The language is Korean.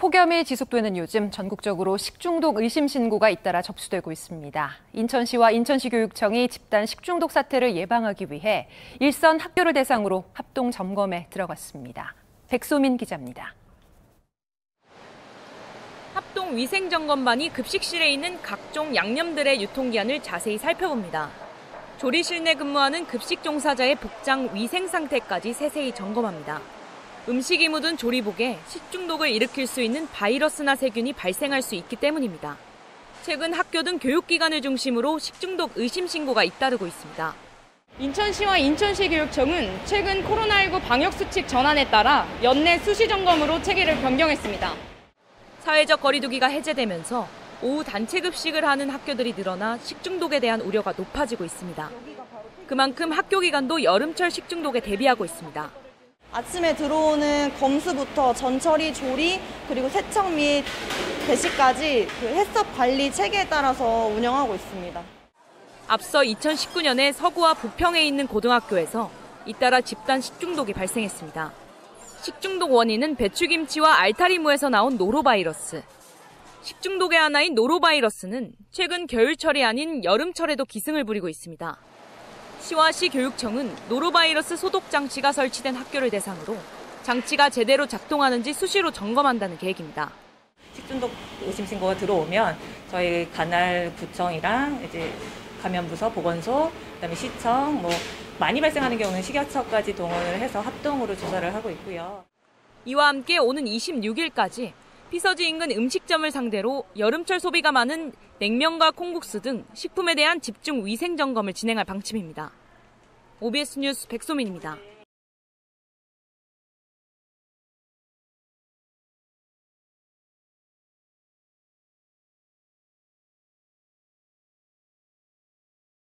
폭염이 지속되는 요즘 전국적으로 식중독 의심 신고가 잇따라 접수되고 있습니다. 인천시와 인천시교육청이 집단 식중독 사태를 예방하기 위해 일선 학교를 대상으로 합동 점검에 들어갔습니다. 백소민 기자입니다. 합동 위생점검반이 급식실에 있는 각종 양념들의 유통기한을 자세히 살펴봅니다. 조리실 내 근무하는 급식 종사자의 복장 위생 상태까지 세세히 점검합니다. 음식이 묻은 조리복에 식중독을 일으킬 수 있는 바이러스나 세균이 발생할 수 있기 때문입니다. 최근 학교 등 교육기관을 중심으로 식중독 의심 신고가 잇따르고 있습니다. 인천시와 인천시교육청은 최근 코로나19 방역수칙 전환에 따라 연내 수시 점검으로 체계를 변경했습니다. 사회적 거리두기가 해제되면서 오후 단체 급식을 하는 학교들이 늘어나 식중독에 대한 우려가 높아지고 있습니다. 그만큼 학교 기관도 여름철 식중독에 대비하고 있습니다. 아침에 들어오는 검수부터 전처리, 조리, 그리고 세척 및 배식까지 해썹 관리 체계에 따라서 운영하고 있습니다. 앞서 2019년에 서구와 부평에 있는 고등학교에서 잇따라 집단 식중독이 발생했습니다. 식중독 원인은 배추김치와 알타리무에서 나온 노로바이러스. 식중독의 하나인 노로바이러스는 최근 겨울철이 아닌 여름철에도 기승을 부리고 있습니다. 시와 시 교육청은 노로바이러스 소독 장치가 설치된 학교를 대상으로 장치가 제대로 작동하는지 수시로 점검한다는 계획입니다. 식중독 의심 신고가 들어오면 저희 관할 구청이랑 이제 감염부서, 보건소, 그다음에 시청, 많이 발생하는 경우는 식약처까지 동원을 해서 합동으로 조사를 하고 있고요. 이와 함께 오는 26일까지 피서지 인근 음식점을 상대로 여름철 소비가 많은 냉면과 콩국수 등 식품에 대한 집중 위생 점검을 진행할 방침입니다. OBS 뉴스 백소민입니다.